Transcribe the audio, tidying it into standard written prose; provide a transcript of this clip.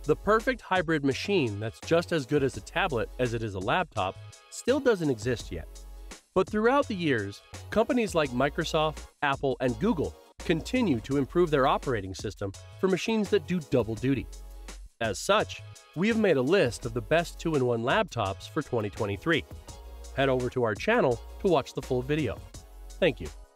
The perfect hybrid machine that's just as good as a tablet as it is a laptop still doesn't exist yet. But throughout the years, companies like Microsoft, Apple, and Google continue to improve their operating system for machines that do double duty. As such, we have made a list of the best 2-in-1 laptops for 2023. Head over to our channel to watch the full video. Thank you.